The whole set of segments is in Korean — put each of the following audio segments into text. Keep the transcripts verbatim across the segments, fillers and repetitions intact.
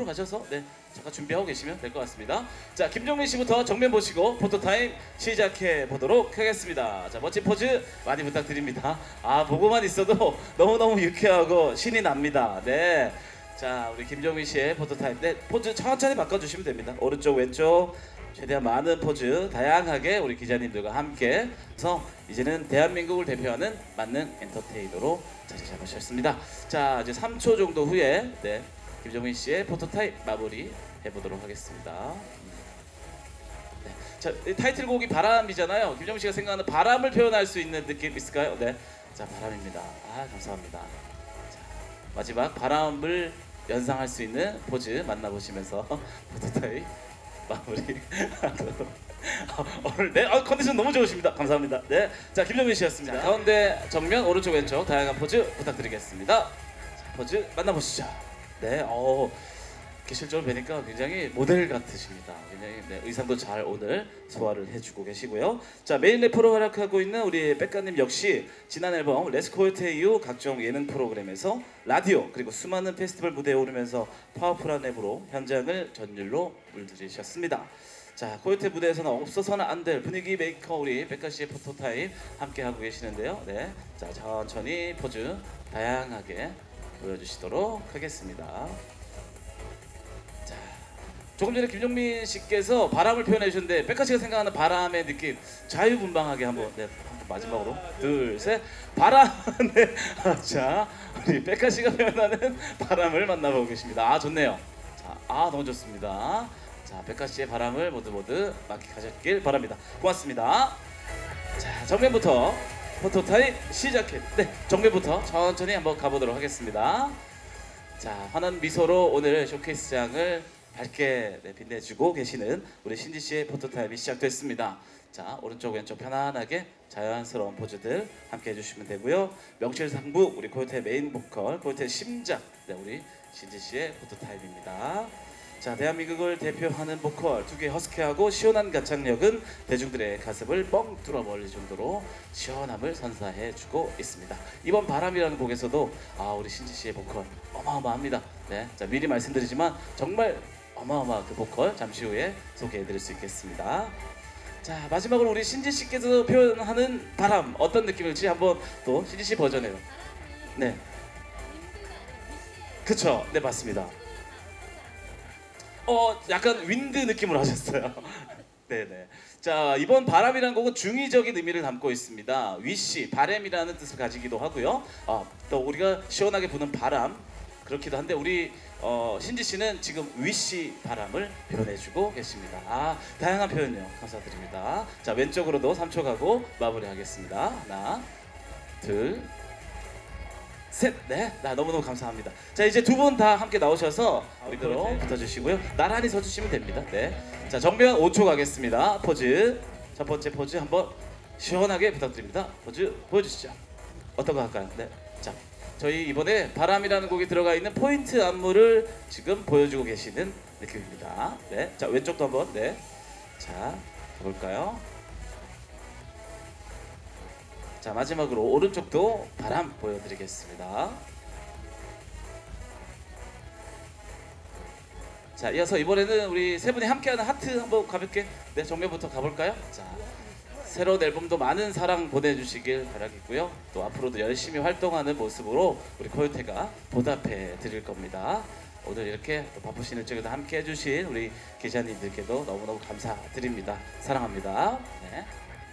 앞으로 가셔서 네 잠깐 준비하고 계시면 될 것 같습니다. 자, 김종민 씨부터 정면 보시고 포토 타임 시작해 보도록 하겠습니다. 자, 멋진 포즈 많이 부탁드립니다. 아, 보고만 있어도 너무너무 유쾌하고 신이 납니다. 네. 자, 우리 김종민 씨의 포토 타임. 네, 포즈 천천히 바꿔주시면 됩니다. 오른쪽, 왼쪽. 최대한 많은 포즈 다양하게 우리 기자님들과 함께 해서 이제는 대한민국을 대표하는 만능 엔터테이너로 자리 잡으셨습니다. 자, 이제 삼 초 정도 후에 네, 김종민 씨의 포토타임 마무리 해보도록 하겠습니다. 네. 자, 타이틀곡이 바람이잖아요. 김종민 씨가 생각하는 바람을 표현할 수 있는 느낌 있을까요? 네, 자, 바람입니다. 아, 감사합니다. 자, 마지막 바람을 연상할 수 있는 포즈 만나보시면서 포토타임 마무리 하도록. 오늘 네, 아, 컨디션 너무 좋으십니다. 감사합니다. 네, 자, 김종민 씨였습니다. 자, 가운데 정면 오른쪽 왼쪽 다양한 포즈 부탁드리겠습니다. 자, 포즈 만나보시죠. 네, 어, 이렇게 실제로 뵈니까 굉장히 모델 같으십니다. 굉장히 네, 의상도 잘 오늘 소화를 해주고 계시고요. 자, 메인 래퍼로 활약하고 있는 우리 백가님 역시 지난 앨범 레스코요테 이후 각종 예능 프로그램에서 라디오 그리고 수많은 페스티벌 무대에 오르면서 파워풀한 랩으로 현장을 전율로 물들이셨습니다. 자, 코요테 무대에서는 없어서는 안 될 분위기 메이커 우리 백가 씨의 포토타임 함께 하고 계시는데요. 네, 자, 천천히 포즈 다양하게 보여주시도록 하겠습니다. 자, 조금 전에 김종민 씨께서 바람을 표현해 주셨는데 백가 씨가 생각하는 바람의 느낌 자유분방하게 한번 네, 마지막으로 둘, 셋 바람. 네, 자, 우리 백가 씨가 표현하는 바람을 만나보고 계십니다. 아, 좋네요. 자, 아, 너무 좋습니다. 자, 백가 씨의 바람을 모두 모두 만끽하셨길 바랍니다. 고맙습니다. 자, 정면부터 포토타임 시작해. 네, 정면부터 천천히 한번 가보도록 하겠습니다. 자, 환한 미소로 오늘 쇼케이스장을 밝게 네, 빛내주고 계시는 우리 신지 씨의 포토타임이 시작됐습니다. 자, 오른쪽 왼쪽 편안하게 자연스러운 포즈들 함께 해주시면 되고요. 명실상부 우리 코요테 메인 보컬 코요테 심장 네, 우리 신지 씨의 포토타임입니다. 자, 대한민국을 대표하는 보컬 두 개의 허스키하고 시원한 가창력은 대중들의 가슴을 뻥 뚫어버릴 정도로 시원함을 선사해주고 있습니다. 이번 바람이라는 곡에서도 아, 우리 신지 씨의 보컬 어마어마합니다. 네, 자, 미리 말씀드리지만 정말 어마어마한 그 보컬 잠시 후에 소개해드릴 수 있겠습니다. 자, 마지막으로 우리 신지 씨께서 표현하는 바람 어떤 느낌일지 한번 또 신지 씨 버전으로. 네, 그쵸, 네, 맞습니다. 어, 약간 윈드 느낌으로 하셨어요. 네네. 자, 이번 바람이라는 곡은 중의적인 의미를 담고 있습니다. 위시, 바램이라는 뜻을 가지기도 하고요. 어, 또 우리가 시원하게 부는 바람 그렇기도 한데 우리 어, 신지 씨는 지금 위시 바람을 표현해주고 계십니다. 아, 다양한 표현요. 감사드립니다. 자, 왼쪽으로도 삼 초 가고 마무리하겠습니다. 하나, 둘, 셋, 네, 나 너무너무 감사합니다. 자, 이제 두 분 다 함께 나오셔서 우리로 붙어주시고요. 나란히 서주시면 됩니다. 네, 자, 정면 오 초 가겠습니다. 포즈, 첫 번째 포즈 한번 시원하게 부탁드립니다. 포즈 보여주시죠. 어떤 거 할까요? 네, 자, 저희 이번에 바람이라는 곡이 들어가 있는 포인트 안무를 지금 보여주고 계시는 느낌입니다. 네, 자, 왼쪽도 한번 네, 자, 가볼까요? 자, 마지막으로 오른쪽도 바람 보여드리겠습니다. 자, 이어서 이번에는 우리 세 분이 함께하는 하트 한번 가볍게 네, 정면부터 가볼까요? 자, 새로운 앨범도 많은 사랑 보내주시길 바라겠고요. 또 앞으로도 열심히 활동하는 모습으로 우리 코요테가 보답해 드릴 겁니다. 오늘 이렇게 또 바쁘신 일정에도 함께 해주신 우리 기자님들께도 너무너무 감사드립니다. 사랑합니다. 네.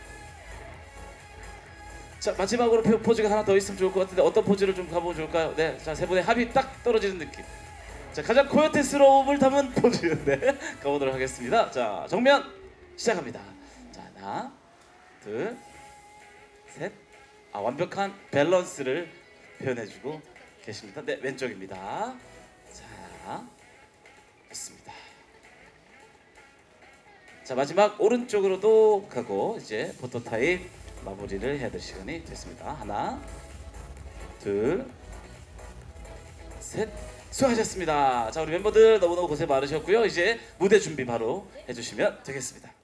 자, 마지막으로 포즈가 하나 더 있으면 좋을 것 같은데 어떤 포즈를 좀 가보면 좋을까요? 네, 자, 세 분의 합이 딱 떨어지는 느낌. 자, 가장 코요테스러움을 담은 포즈인데 가보도록 하겠습니다. 자, 정면 시작합니다. 자, 하나, 둘, 셋. 아, 완벽한 밸런스를 표현해주고 계십니다. 네, 왼쪽입니다. 자, 좋습니다. 자, 마지막 오른쪽으로도 가고 이제 포토타임 마무리를 해야 될 시간이 됐습니다. 하나, 둘, 셋. 수고하셨습니다. 자, 우리 멤버들 너무너무 고생 많으셨고요. 이제 무대 준비 바로 해주시면 되겠습니다.